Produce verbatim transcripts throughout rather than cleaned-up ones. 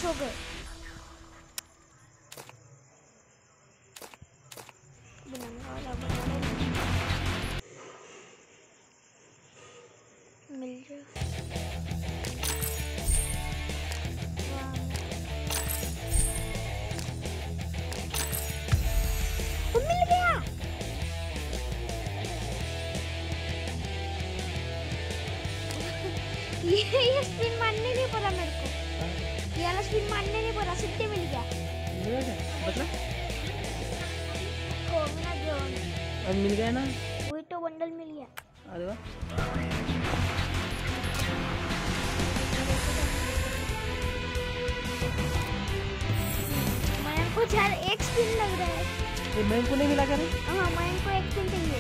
हो गए। बनाना वाला बनाना मिल जाए। वो मिल गया। ये ये स्पिन मारने नहीं पड़ा मेरे को। ये वाला स्पिन मारने नहीं पड़ा, सीधे मिल गया। मिल गया मतलब को ना जो अब मिल गया ना, वही तो बंडल मिल गया। अरे वाह। मैं को चार एक स्पिन लग रहा है। ये मैं को नहीं मिला करे। हाँ मैं को एक स्पिन चाहिए।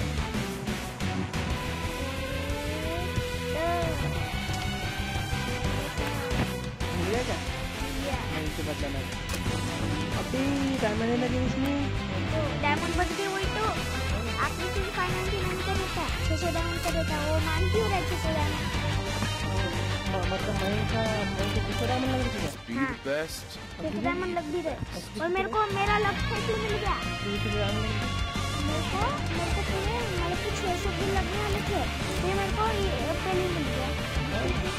मिल गया क्या? मैं इसे बदलना अभी डायमंड है लगे इसमें। तो डायमंड बच गए वही तो। आपने फिर फाइव नाइंटी नाइन का देता, छह सौ डायमंड का देता, वो मान क्यों रहा है छह सौ डायमंड? मतलब मैं का मैं को छह सौ डायमंड लग रही है। हाँ बेस्ट छह सौ डायमंड लग भी रहे। और मेरे को मेरा लक्ष्य क्यों मिल गया? मेरे को मेरे को पूरे मतलब कि छह सौ भी लगने वाले थे, फिर मेरे को ये पहले मिल गया।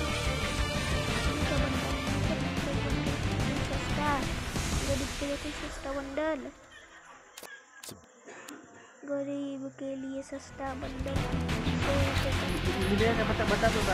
सस्ता सस्ता बंडल, गरीब के लिए सस्ता बंडल। बता बता दो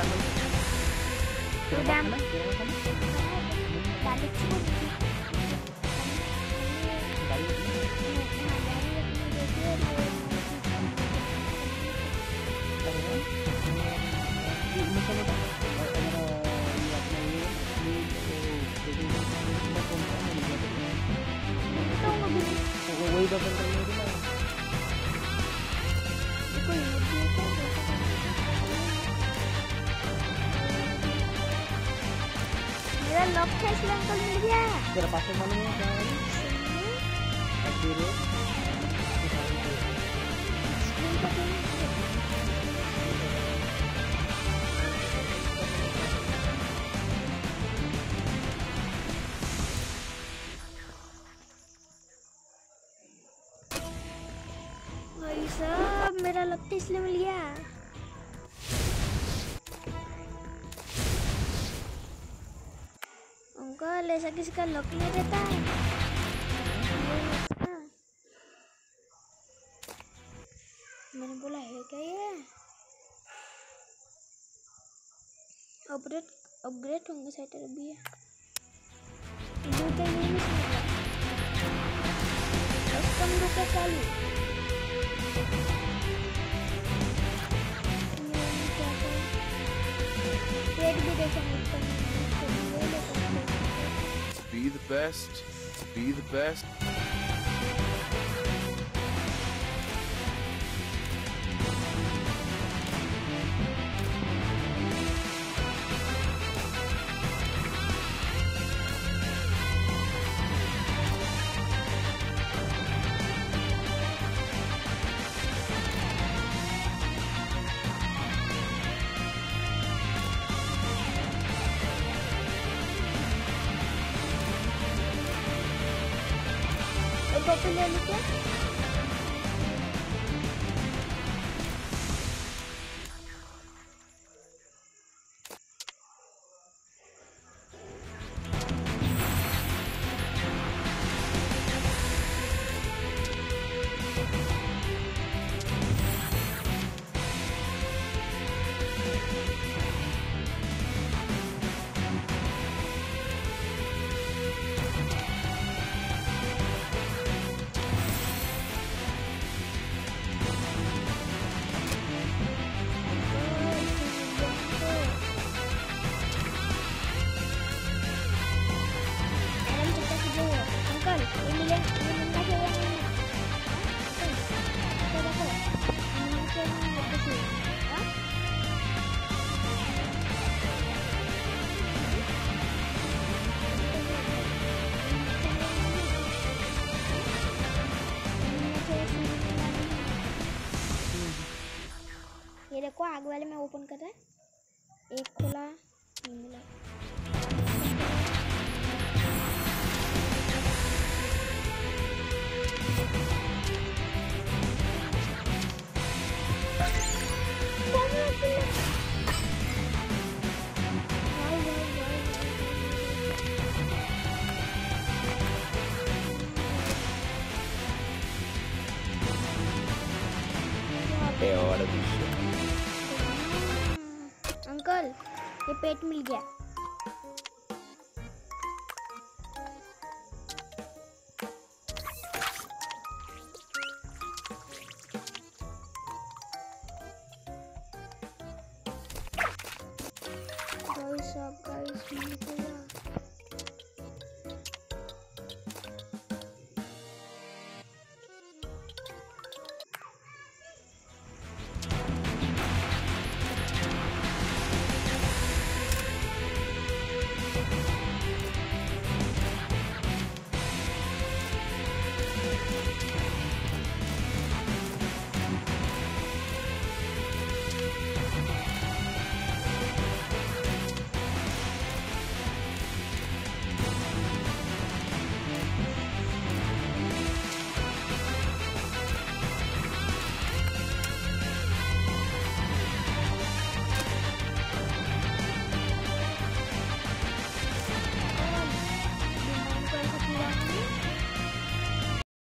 वही बटन मेरा लॉक फेस अंकल मिल गया। तेरा पास मालूम है क्या है? भाई साहब मेरा लॉक फेस मिल गया। अंकल ऐसा किसी का लक नहीं रहता है। मैंने बोला है क्या ये? अपग्रेड अपग्रेड होंगे शायद अभी। जूते नहीं मिल रहा। कस्टम रुके चालू। रेड भी देखेंगे। Be the best. Be the best. Copy ले ली क्या? ये देखो आगे वाले में ओपन कर रहा है, एक खुला नहीं मिला। अंकल ये पेट मिल गया।